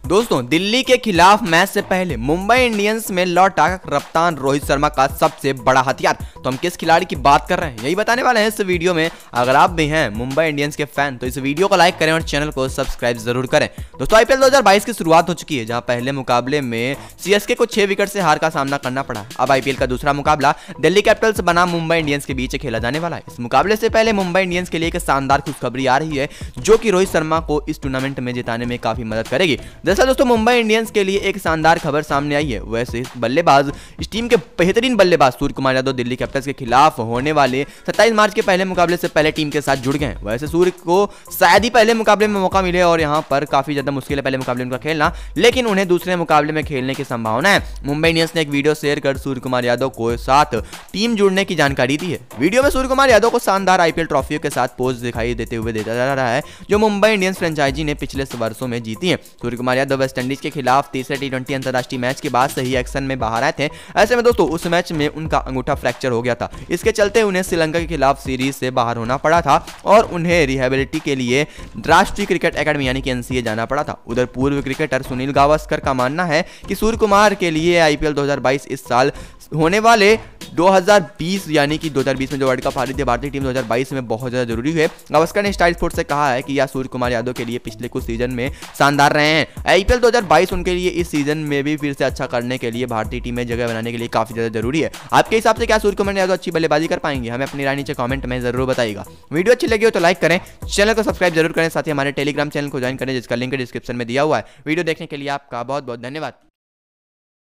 दोस्तों दिल्ली के खिलाफ मैच से पहले मुंबई इंडियंस में लौटा कप्तान रोहित शर्मा का सबसे बड़ा हथियार। तो हम किस खिलाड़ी की बात कर रहे हैं यही बताने वाले हैं इस वीडियो में। अगर आप भी हैं मुंबई इंडियंस के फैन तो इस वीडियो को लाइक करें और चैनल को सब्सक्राइब जरूर करें। दोस्तों आईपीएल 2022 की शुरुआत हो चुकी है, जहां पहले मुकाबले में सीएसके को 6 विकेट से हार का सामना करना पड़ा। अब आईपीएल का दूसरा मुकाबला दिल्ली कैपिटल्स बनाम मुंबई इंडियंस के बीच खेला जाने वाला है। इस मुकाबले से पहले मुंबई इंडियंस के लिए एक शानदार खुशखबरी आ रही है, जो कि रोहित शर्मा को इस टूर्नामेंट में जिताने में काफी मदद करेगी। दरअसल दोस्तों मुंबई इंडियंस के लिए एक शानदार खबर सामने आई है। वैसे बल्लेबाज इस टीम के बेहतरीन बल्लेबाज सूर्य कुमार यादव दिल्ली कैपिटल्स के खिलाफ होने वाले 27 मार्च के पहले मुकाबले से पहले टीम के साथ जुड़ गए हैं। वैसे सूर्य को शायद ही पहले मुकाबले में मौका मिले और यहां पर काफी ज्यादा मुश्किल है पहले मुकाबले उनका खेलना, लेकिन उन्हें दूसरे मुकाबले में खेलने की संभावना है। मुंबई इंडियंस ने एक वीडियो शेयर कर सूर्य कुमार यादव को साथ टीम जुड़ने की जानकारी दी है। वीडियो में सूर्य कुमार यादव को शानदार आईपीएल ट्रॉफियों के साथ पोज दिखाई देते हुए देखा जा रहा है, जो मुंबई इंडियंस फ्रेंचाइजी ने पिछले वर्षों में जीती है। सूर्य कुमार यादव वेस्टइंडीज के खिलाफ तीसरे टी20 अंतरराष्ट्रीय मैच के बाद सही एक्शन में बाहर आए थे। ऐसे में दोस्तों उस मैच में उनका अंगूठा फ्रैक्चर हो गया था। इसके चलते उन्हें श्रीलंका के खिलाफ सीरीज से बाहर होना पड़ा था और उन्हें रिहेबिलिटी के लिए राष्ट्रीय क्रिकेट एकेडमी यानी कि एनसीए जाना पड़ा था। उधर पूर्व क्रिकेटर सुनील गावस्कर का मानना है कि सूर्य कुमार के लिए आईपीएल 2022 इस साल होने वाले 2020 यानी कि 2020 में जो वर्ल्ड कप हारी थी भारतीय टीम 2022 में बहुत ज्यादा जरूरी है। गावस्कर ने स्टाइल स्पोर्ट्स से कहा है कि यह सूर्य कुमार यादव के लिए पिछले कुछ सीजन में शानदार रहे हैं। आईपीएल 2022 उनके लिए इस सीजन में भी फिर से अच्छा करने के लिए भारतीय टीम में जगह बनाने के लिए काफी ज्यादा जरूरी है। आपके हिसाब से क्या सूर्य कुमार यादव अच्छी बल्लेबाजी कर पाएंगे? हमें अपनी राय नीचे कमेंट में जरूर बताइएगा। वीडियो अच्छी लगी हो तो लाइक करें, चैनल को सब्सक्राइब जरूर करें, साथ ही हमारे टेलीग्राम चैनल को ज्वाइन करें जिसका लिंक डिस्क्रिप्शन में दिया हुआ है। वीडियो देखने के लिए आपका बहुत बहुत धन्यवाद।